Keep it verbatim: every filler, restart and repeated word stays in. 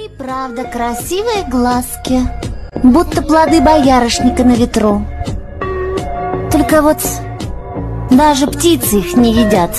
И правда красивые глазки, будто плоды боярышника на ветру. Только вот даже птицы их не едят.